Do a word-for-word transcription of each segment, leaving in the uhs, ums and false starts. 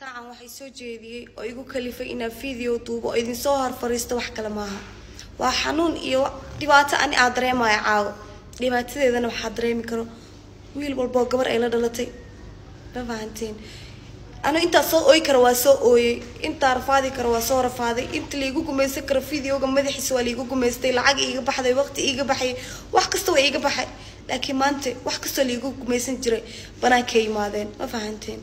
saacan waxay soo jeediyay oo igu kalifay inaan video duubo oo idin soo har fariisto wax kale maaha waa xanuun iyo dhibaato aan aad dareemayo caawo dhibaatadeedana waxa dareemi karo wiil walba gabar ay la dhalatay ma fahanteen ana inta soo ooy karo waa soo ooyay inta rafaadi karo waa soo rafaaday inta la igu gumaysan karo videoga madaxiisa waa la igu gumaystay lacag iga baxday waqti iga baxay wax kasta waa iga baxay laakiin maanta wax kasta la igu gumaysan jiray banaanka yimaadeen ma fahanteen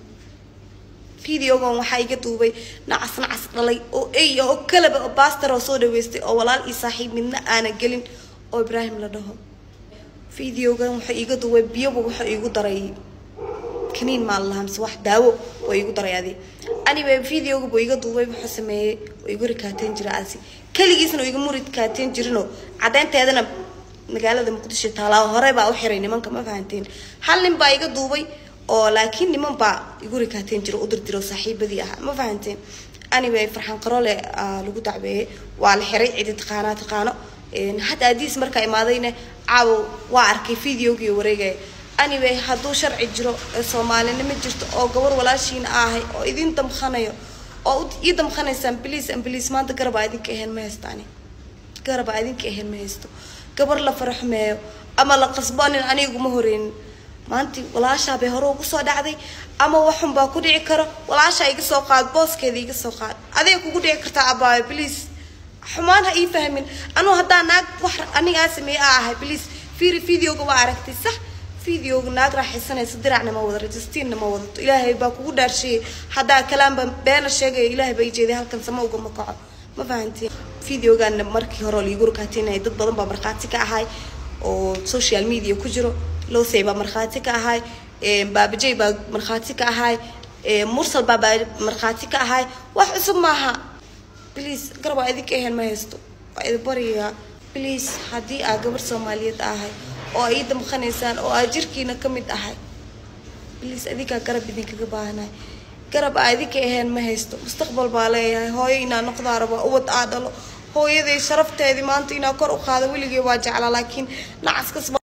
videoga waxa iga duubay nacas nacas dhalay oo ay oo kalaba oo pastor oo soo dhaweystay oo walaal ii saaxiib midna aana gelin oo Ibrahim la dhaho videoga waxa iga duubay biyo waxa igu daray kaniin ma lahayn wax daawo oo igu daray anyway videoga buu iga duubay waxa sameeyay oo igu rikaateen jira asi kaligiisna igu murid kaateen jirino cadeynteedana magaalada Muqdisho taala hore baa u xiray nimanka ma fahanteen hal nin baa iga duubay oo laakiin niman baa igu rikaateen jiro u dirdiro saaxiibadii ah ma fahanteen anyway farxan qarole lagu dacbeeyay waa la xiray cid taqaana taqaano in hada adiis marka imaadayna caawo waa arkay videogii wareegay anyway haduu sharci jiro Soomaalina jirto oo gabar walaashiin ahay oo idin damkhanayo oo ii damkhanaysan please and please maanta garab idinka ahaan ma haystaani garab idinka ahaan ma haysto gabar la faraxmeeyo ama la qasbaanin anigu ma horeen maanti walaasha bay hore ugu soo dhacday ama waxun baa ku dhici karo walaasha iga soo qaad booskeeda iga soo qaad adiga kugu dhici kartaa abaa please xumaan ha ii fahmin anu hadaa naag wax aniga sameey ah please fiiri videoga waa aragtay sax videoga naag raaxaysanaysa diracna ma wada registerna ma wada ilaahay baa kugu dhaarshay hadaa kalaam been sheegay ilaahay bay jeeday halkan sama uga ma kaco ma fahantiin videogan markii hore liigu rukaatinay dad badan baa marqaati ka ahay oo social media ku jiro loo seeba marqaati ka ahay ee baabajay baa marqaati ka ahay ee mursal baa marqaati ka ahay wax cusub maaha please garba idinka ahaan ma haysto waa bariya please hadii aad gabar Soomaaliyeed ahay oo ay damkhaneysaan oo aad jirkiina kamid ahay please adika garab idinka baahanay garab idinka ahaan ma haysto mustaqbal baa leeyahay hooyo inaan noqdo rabo uwad aadalo hooyaday sharafteedii maanta inaan kor u qaado wiligeey waa jeclaa laakiin nacas